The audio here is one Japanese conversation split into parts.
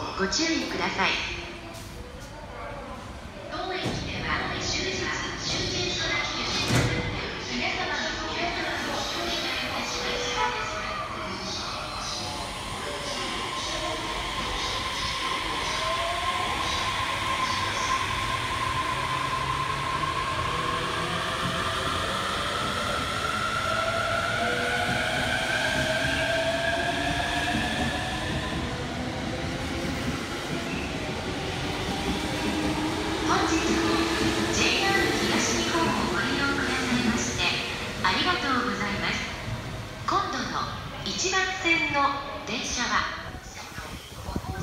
ご注意ください。当駅では終日終電となっています。皆様のご協力をお願いいたします。本日も JR 東日本をご利用くださいましてありがとうございます。今度の1番線の電車は歩行者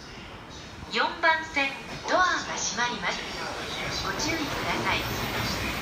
です。4番線ドアが閉まります。ご注意ください。